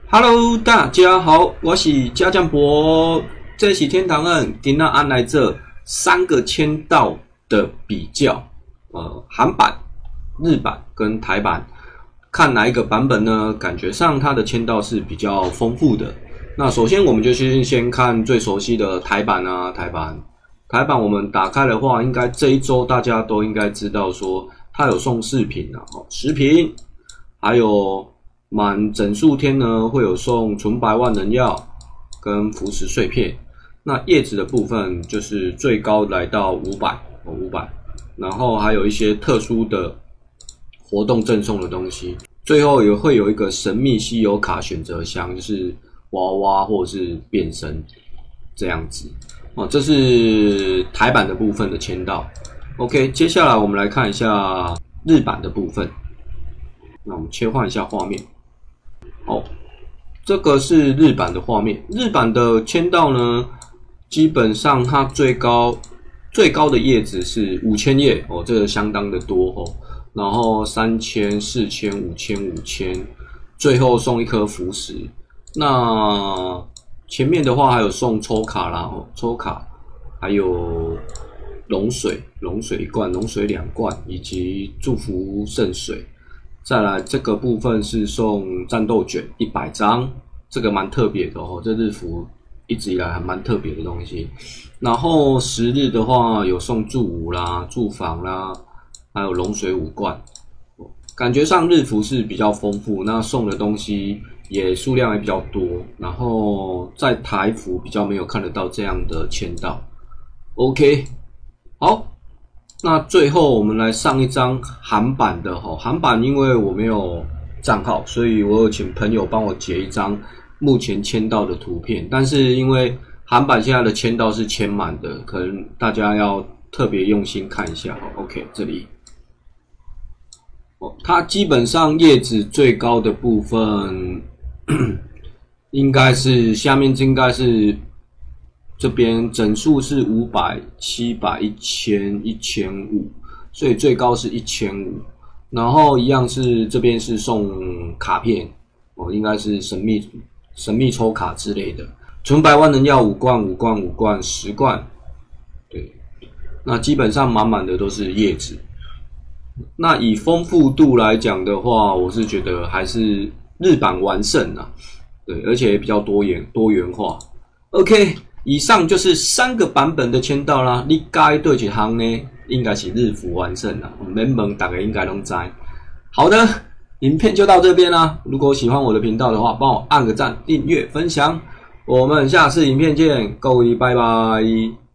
Hello， 大家好，我是家将博，这是天堂人，今天安来这3个签到的比较，韩版、日版跟台版，看哪一个版本呢？感觉上它的签到是比较丰富的。那首先我们就先看最熟悉的台版啊，台版我们打开的话，应该这一周大家都应该知道说它有送饰品啊，10瓶，还有满整数天呢会有送纯白万能药跟浮石碎片。那叶子的部分就是最高来到500，然后还有一些特殊的活动赠送的东西。最后也会有一个神秘稀有卡选择箱，就是娃娃或者是变身这样子。这是台版的部分的签到。OK， 接下来我们来看一下日版的部分。那我们切换一下画面。这个是日版的画面。日版的签到呢，基本上它最高的叶子是5000叶这个相当的多然后3000、4000、5000，最后送一颗浮石。那前面的话还有送抽卡啦，抽卡，还有龙水1罐、龙水2罐，以及祝福圣水。再来这个部分是送战斗卷100张，这个蛮特别的这日服一直以来还蛮特别的东西。然后10日的话有送驻武啦、驻防啦，还有龙水5罐。感觉上日服是比较丰富，那送的东西也数量也比较多。然后在台服比较没有看得到这样的签到。OK， 好。那最后我们来上一张韩版的韩版因为我没有账号，所以我有请朋友帮我截一张目前签到的图片，但是因为韩版现在的签到是签满的，可能大家要特别用心看一下。OK， 这里它基本上叶子最高的部分应该是下面应该是这边整数是500、700、1000、1500，所以最高是1500。然后一样是这边是送卡片应该是神秘抽卡之类的。纯白万能药5罐、10罐，对，那基本上满满的都是叶子。那以丰富度来讲的话，我是觉得还是日版完胜啊，对，而且也比较多元化。OK。以上就是3个版本的签到啦，你该对一行呢，应该是日服完胜啦，免问大家应该都知。好的，影片就到这边啦。如果喜欢我的频道的话，帮我按个赞、订阅、分享。我们下次影片见，各位拜拜。